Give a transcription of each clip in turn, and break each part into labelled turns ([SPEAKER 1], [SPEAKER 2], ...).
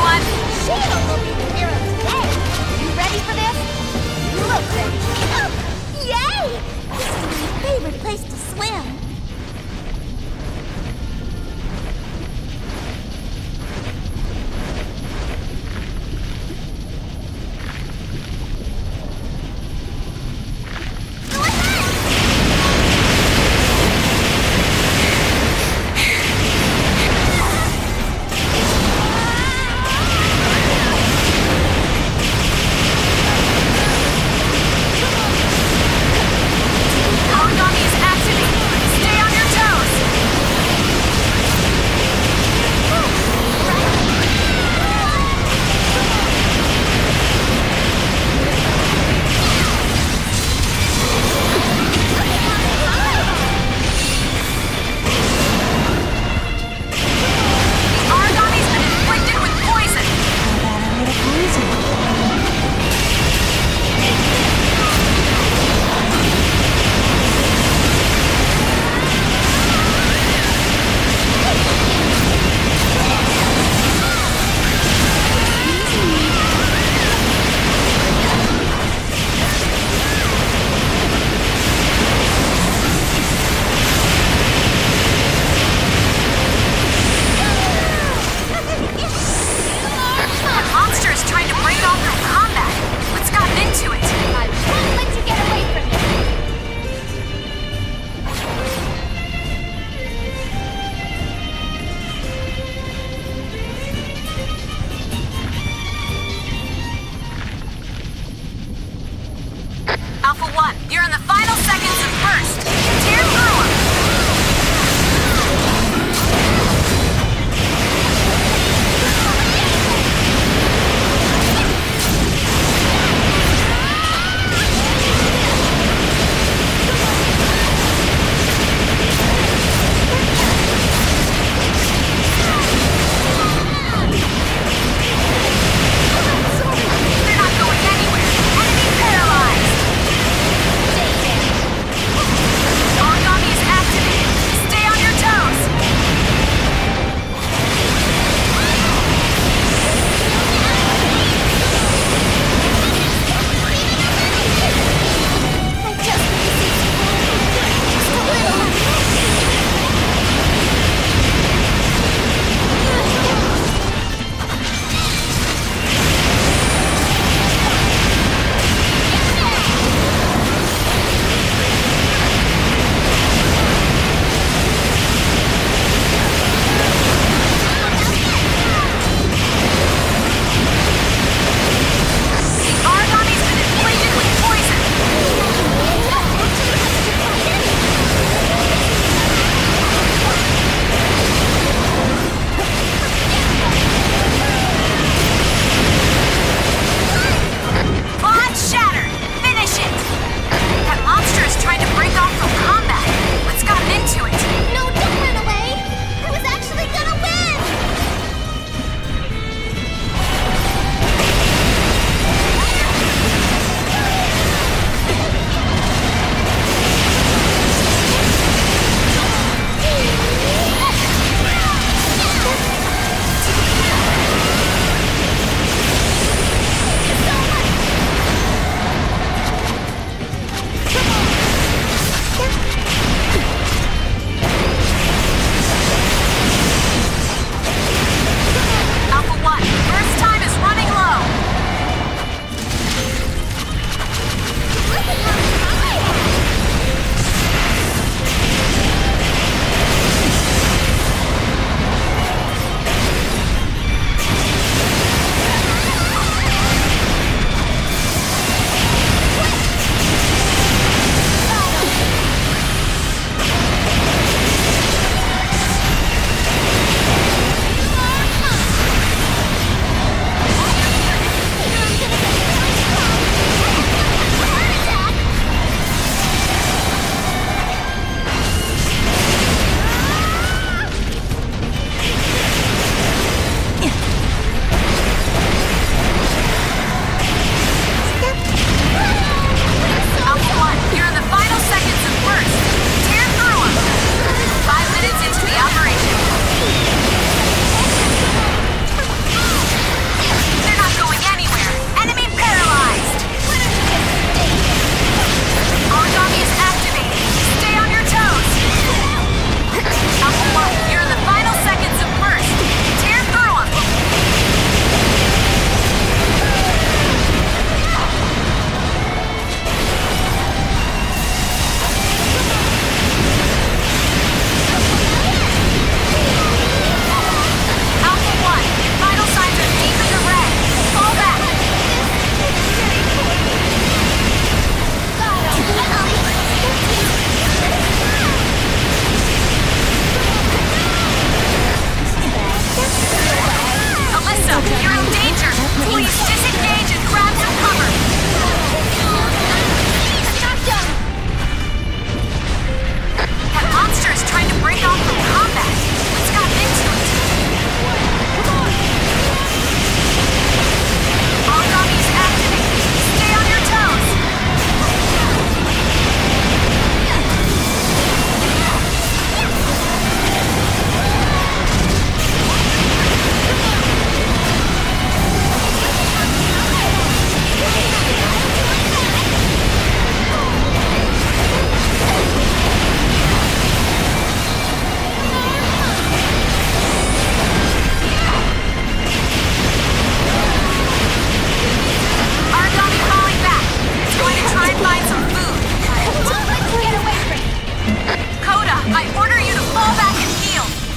[SPEAKER 1] on!
[SPEAKER 2] Sheila will be the hero today. You ready for this? You look ready. Yay! This is my favorite place to swim.
[SPEAKER 1] Origami is activated!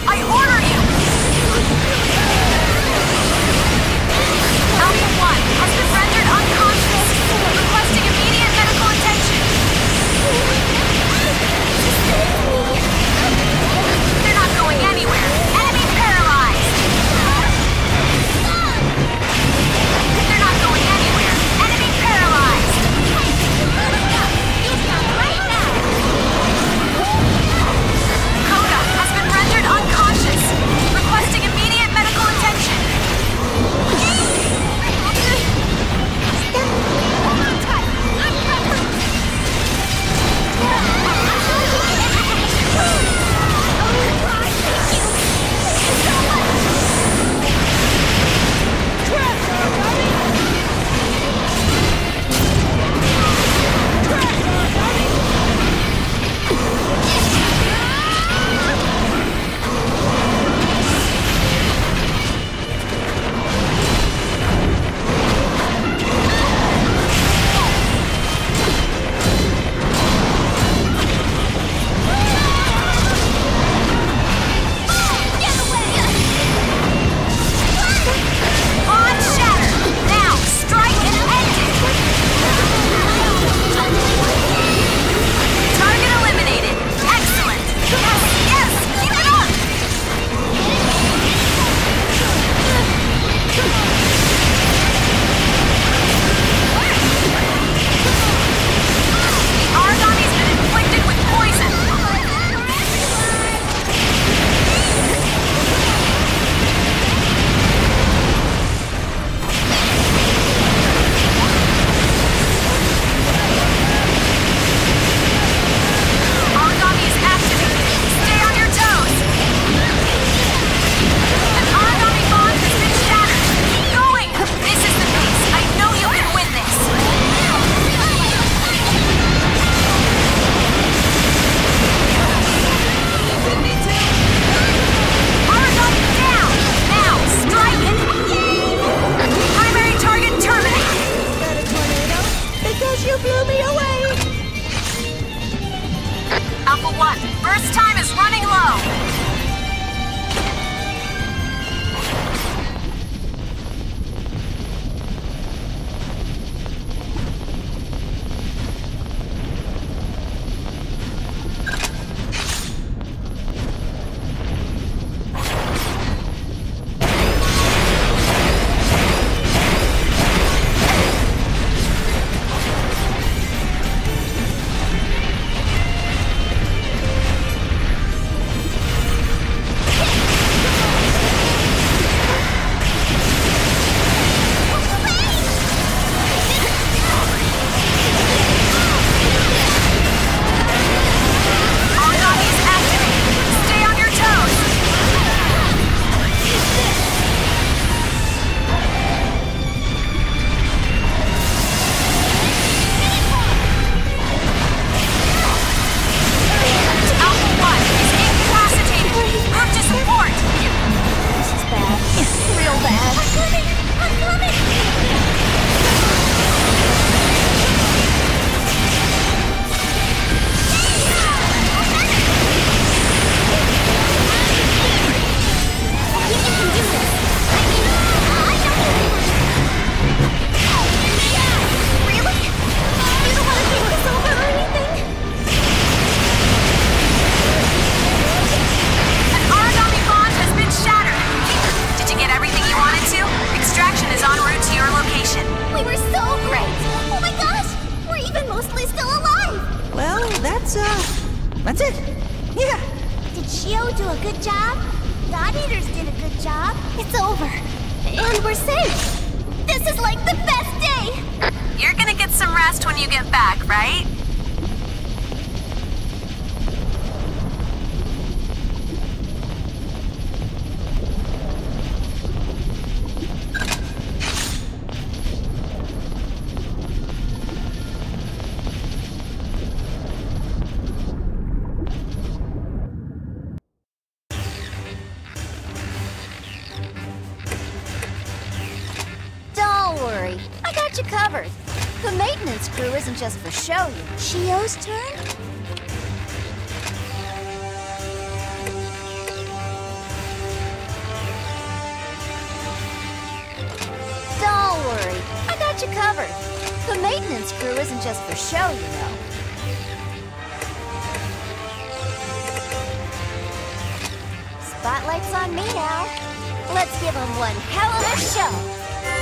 [SPEAKER 1] I order you! Alpha 1 has been rendered unconscious. Requesting immediate medical attention. They're not going anywhere. Enemy paralyzed. They're not going anywhere. Enemy paralyzed. Coda has been rendered unconscious. Requesting immediate medical attention. Alpha 1, burst time is running low.
[SPEAKER 3] That's it. Yeah.
[SPEAKER 2] Did Shio do a good job? God Eaters did a good job. It's over. And we're safe. This is like the best day.
[SPEAKER 1] You're gonna get some rest when you get back, right?
[SPEAKER 2] Covered. The maintenance crew isn't just for show, you know. Shio's turn? you covered. The maintenance crew isn't just for show, you know. Spotlight's on me now. Let's give them one hell of a show.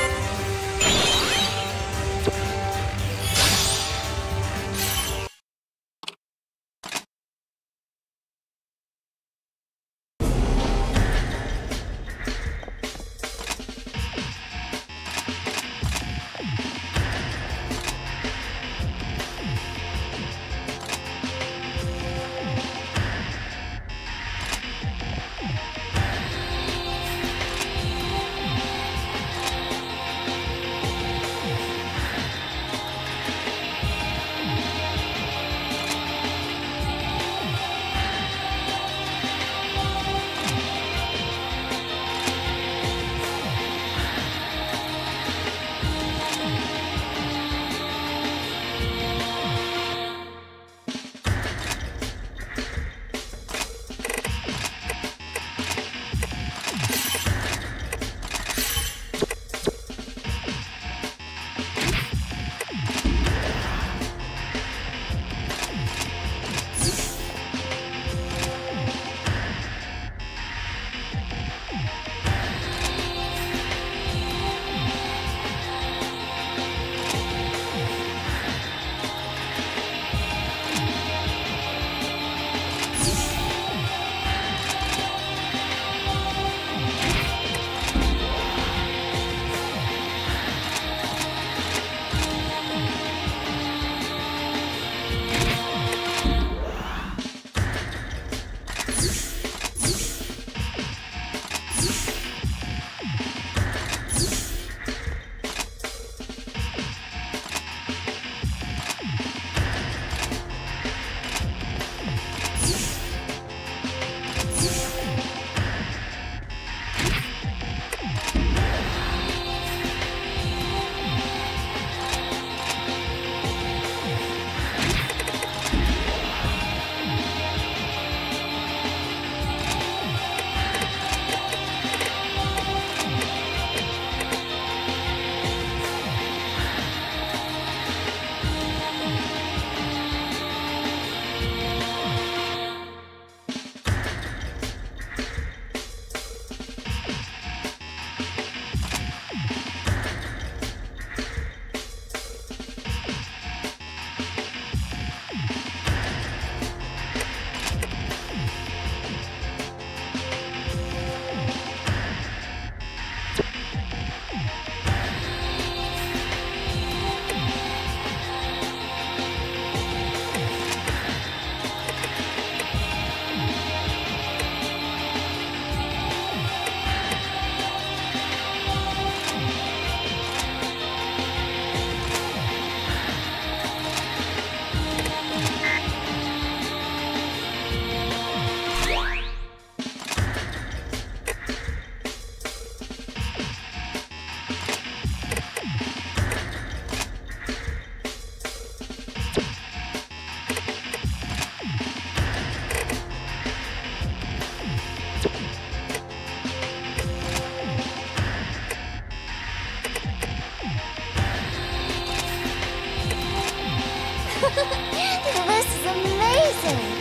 [SPEAKER 2] This is amazing!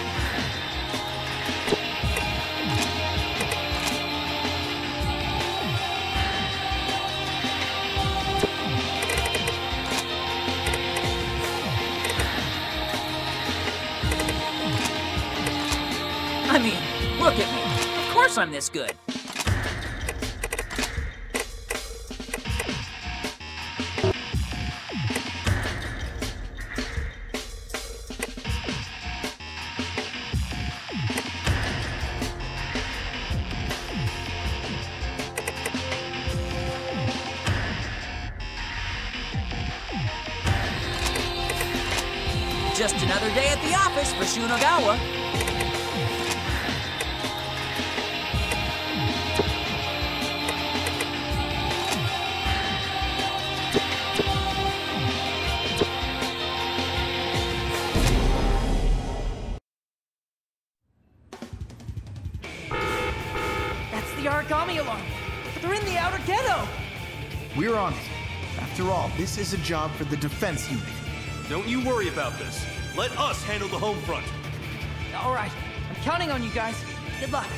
[SPEAKER 3] I mean, look at me. Of course I'm this good. Just another day at the office for Shunogawa.
[SPEAKER 4] That's the origami alarm. They're in the outer ghetto.
[SPEAKER 5] We're on it.
[SPEAKER 4] After all, this is a job for the defense unit.
[SPEAKER 5] Don't you worry about this. Let us handle the home front.
[SPEAKER 3] All right, I'm counting on you guys. Good luck.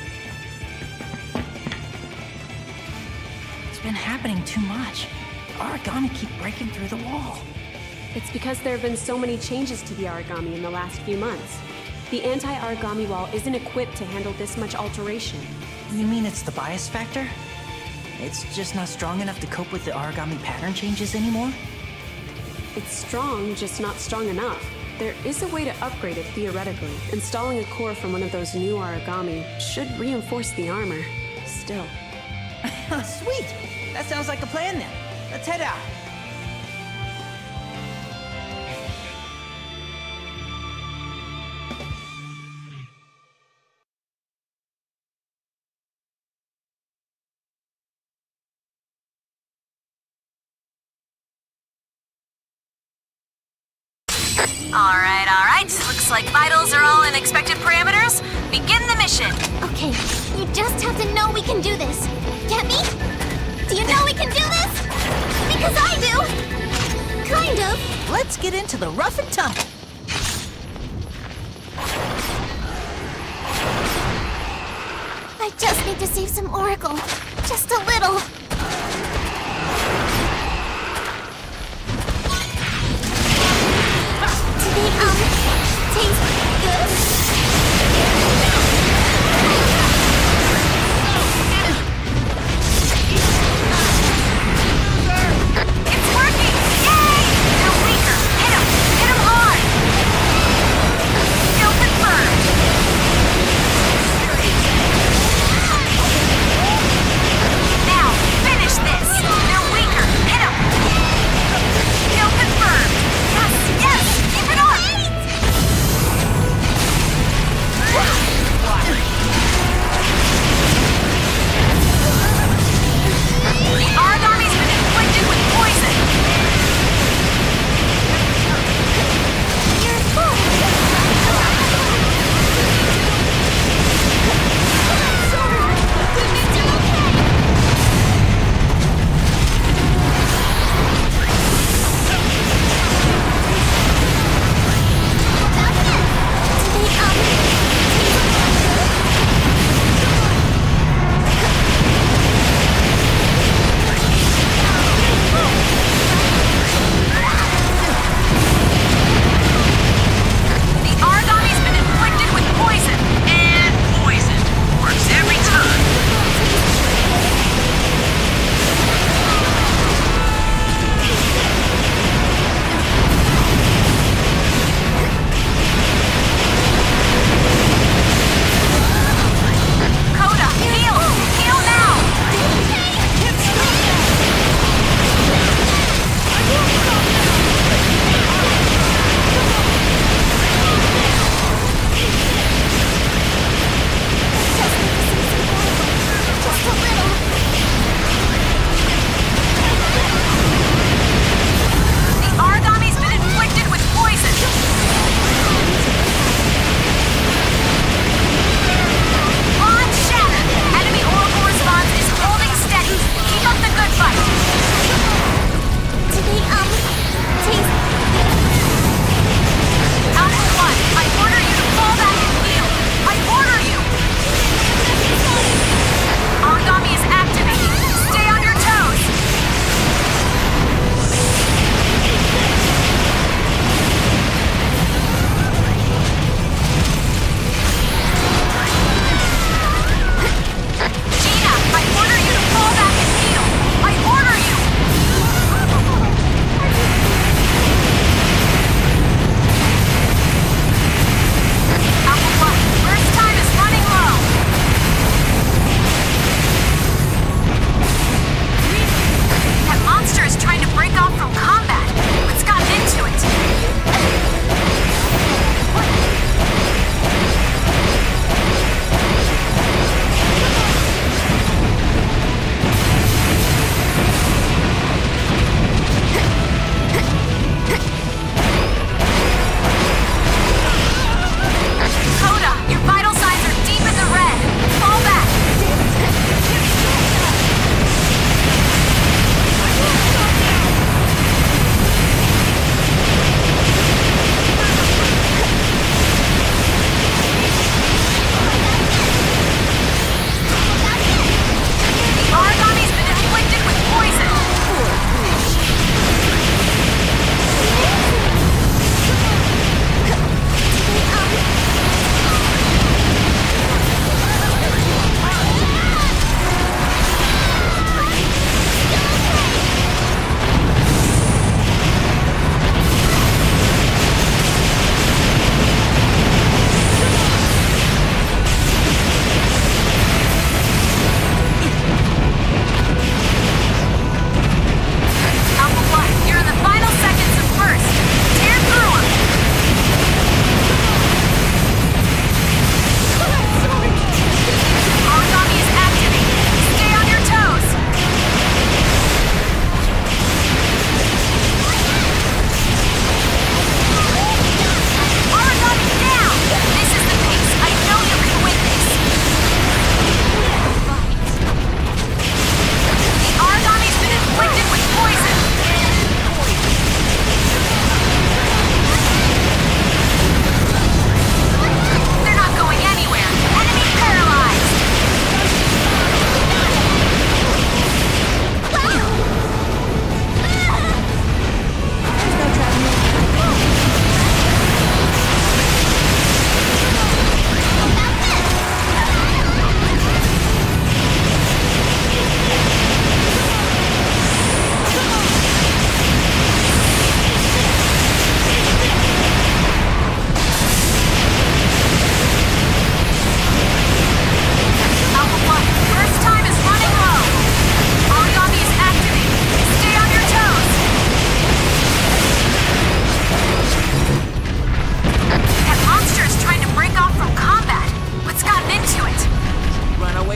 [SPEAKER 3] It's been happening too much. Origami keep breaking through the wall.
[SPEAKER 6] It's because there have been so many changes to the origami in the last few months. The anti-origami wall isn't equipped to handle this much alteration.
[SPEAKER 3] You mean it's the bias factor? It's just not strong enough to cope with the origami pattern changes anymore?
[SPEAKER 6] It's strong, just not strong enough. There is a way to upgrade it theoretically. Installing a core from one of those new origami should reinforce the armor. Still.
[SPEAKER 3] Sweet! That sounds like a plan then. Let's head out.
[SPEAKER 1] Alright. Looks like vitals are all in expected parameters. Begin the mission.
[SPEAKER 2] Okay, you just have to know we can do this. Get me? Do you know we can do this? Because I do! Kind of.
[SPEAKER 3] Let's get into the rough and tumble.
[SPEAKER 2] I just need to save some Oracle. Just a little. Do they, taste good?
[SPEAKER 1] It's working! Yay! They're weaker. Hit him! Hit him hard! Kill confirmed. Now,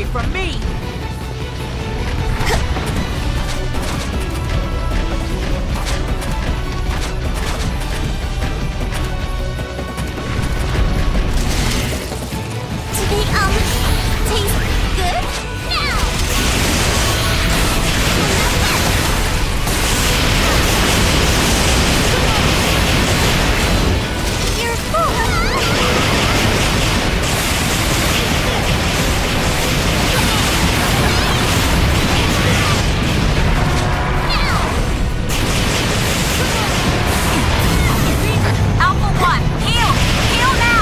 [SPEAKER 1] from me!
[SPEAKER 2] Do they taste good? Now! You're full!
[SPEAKER 1] Alpha 1, heal! Heal now!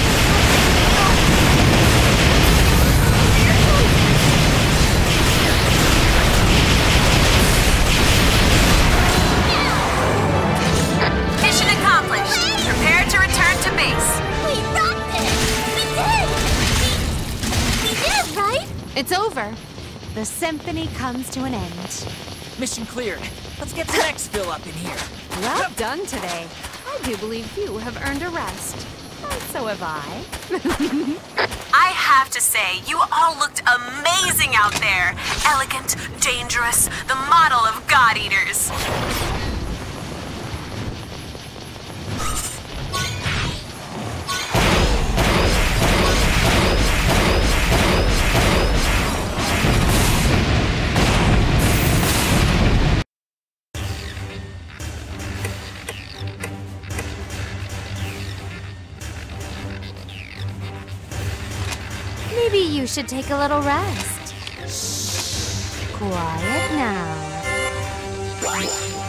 [SPEAKER 1] Mission accomplished. Prepare to return to base.
[SPEAKER 2] We rocked it! We did! We did, right?
[SPEAKER 7] It's over. The symphony comes to an end.
[SPEAKER 3] Mission cleared. Let's get some exfil up in here.
[SPEAKER 7] Well done today. I do believe you have earned a rest. And so have I.
[SPEAKER 1] I have to say, you all looked amazing out there. Elegant, dangerous, the model of God Eaters.
[SPEAKER 7] Maybe you should take a little rest. Shh. Quiet now.